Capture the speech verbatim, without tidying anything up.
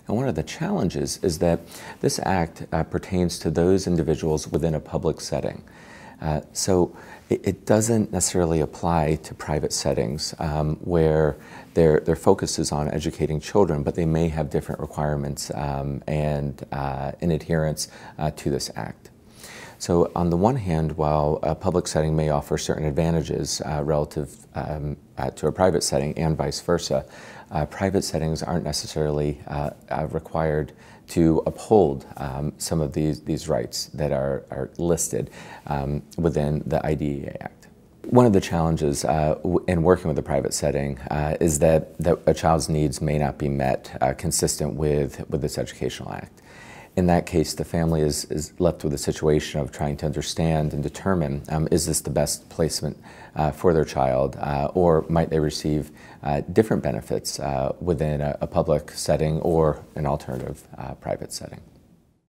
And one of the challenges is that this act uh, pertains to those individuals within a public setting. Uh, so it, it doesn't necessarily apply to private settings um, where their, their focus is on educating children, but they may have different requirements um, and uh, in adherence uh, to this act. So on the one hand, while a public setting may offer certain advantages uh, relative um, uh, to a private setting and vice versa, uh, private settings aren't necessarily uh, uh, required to uphold um, some of these, these rights that are, are listed um, within the I D E A Act. One of the challenges uh, in working with a private setting uh, is that, that a child's needs may not be met uh, consistent with, with this Educational Act. In that case, the family is, is left with a situation of trying to understand and determine, um, is this the best placement uh, for their child, uh, or might they receive uh, different benefits uh, within a, a public setting or an alternative uh, private setting.